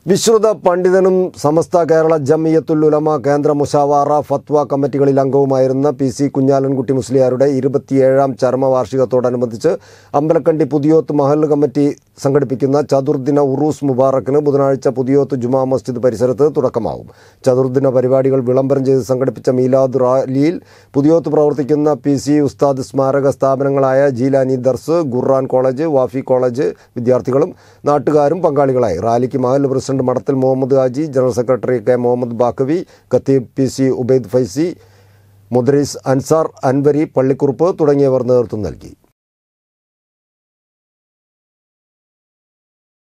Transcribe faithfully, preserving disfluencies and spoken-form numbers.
വിശ്രുത പണ്ഡിതനും സമസ്ത കേരള ജംഇയ്യത്തുൽ ഉലമ കേന്ദ്ര മുശാവറ ഫത്വ കമ്മിറ്റികളിൽ അംഗവുമായിരുന്ന പി സി കുഞ്ഞാലൻകുട്ടി മുസ്ലിയാരുടെ ഇരുപത്തിയേഴാം ചരമവാർഷികത്തോടനുബന്ധിച്ച് അമ്പലക്കണ്ടി പുതിയോത്ത് മഹല്ല് കമ്മിറ്റി സംഘടിപ്പിക്കുന്ന ചതുർദിന ഉറൂസ് മുബാറക്കിന് ബുധനാഴ്ച പുതിയോത്ത് ജുമാ മസ്ജിദ് പരിസരത്ത് തുടക്കമാകും. ചതുർദിന പരിപാടികൾ വിളംബരം ചെയ്ത് സംഘടിപ്പിച്ച മീലാദ് റാലിയിൽ പുതിയോത്ത് പ്രവർത്തിക്കുന്ന പി സി ഉസ്താദ് സ്മാരക സ്ഥാപനങ്ങളായ ജീലാനി ദർസ്, ഖുർആൻ കോളേജ്, വാഫി കോളേജ് വിദ്യാർത്ഥികളും നാട്ടുകാരും പങ്കാളികളായി. റാലിക്ക് മഹല്ല് president Madathil Muhammad Haji, general secretary K Muhammad Baqavi, ഖത്തീബ് പി സി ഉബൈദ് ഫൈസി, മുദ്രീസ് അൻസാർ അൻവരി പള്ളിക്കുറുപ്പ് തുടങ്ങിയവർ നേതൃത്വം നൽകി.